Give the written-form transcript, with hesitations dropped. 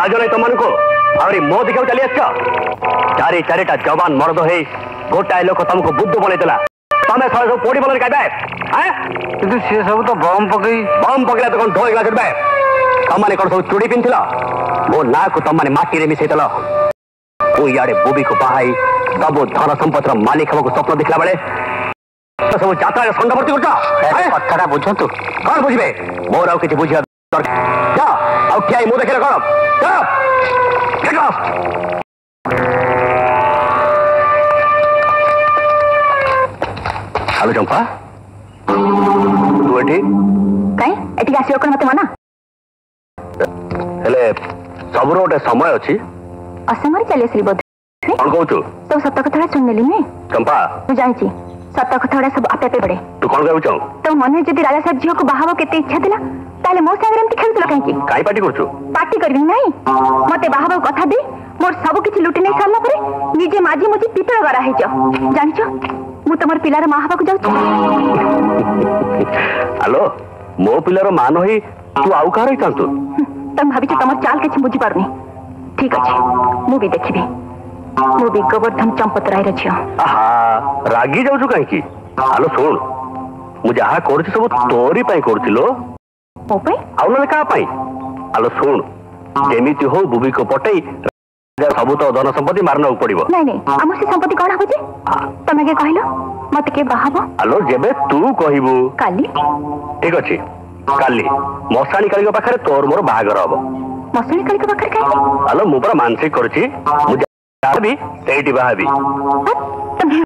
लाज नहीं तुमको आहरी मो देखा चली आस चारि चारिटा जवान मर्द हो गोटाए लोक तुमको बुद्ध बनईला तमें सब पोड़ी बोल कि सी सब तो बम पकड़ा तो कौन ढोला चढ़े तुमने कौन सब चूड़ी पिंधल मो ना को तुमने माटी में मिसईदेल इे बुबी को बाहाई सब धन संपत्तिर मालिक हम स्वप्न देखला बेले तो सब जात्रा संडवर्ती कथा बुझु कौन बुझे मोर आउ कि बुझा ठिया मु देखे कौन हेलो चंपा तू एठी आसियो कौन मत मना हेले सबरो गोटे समय अच्छी असमय चली आसली बोध कौन कहू सब सत कथा सुन नेली नुहे चंपा मुझे जानी सत कथा सब आपे आपे पड़े तू कौन कहू चाहू तो मन जदि राजा साहब झील को बाहाव केते इच्छा थिला ताले मो संगे एमती खेलुतल कहीं पार्टी करछु पार्टी करबी नहीं मते बाहाव कथा दे मोर सब किछि लुटि नै सारला परे निजे माजी मुजी पितळ गरा हेछ जानिछो मु तमर पिलार मा हबा को जाउछु हेलो मो पिलार मान होई तू आउ का रही चांतु तुम भाभी तमर चाल किछि बुझी पारनी ठीक अछि मु भी देखिबी मु भी गोवर्धन चंपत राय रछियो आहा रागी जाउछु काहे की हेलो सुन मु जहा करछि सब तोरी पई करथिलो ओ पई आउ न का पई हेलो सुन जेमिति हो बुबी को पटई सब तो धन संपत्ति मारना पड़ो नहीं नहीं आम से संपत्ति कौन हो तुम के कहल मत के बाहब हेलो जेबे तू कहबू काली ठीक अच्छे काली मशाणी काली पाखे तोर मोर बाहागर हम मशाणी काली पाखे हेलो मु मानसिक करछि बाहाबी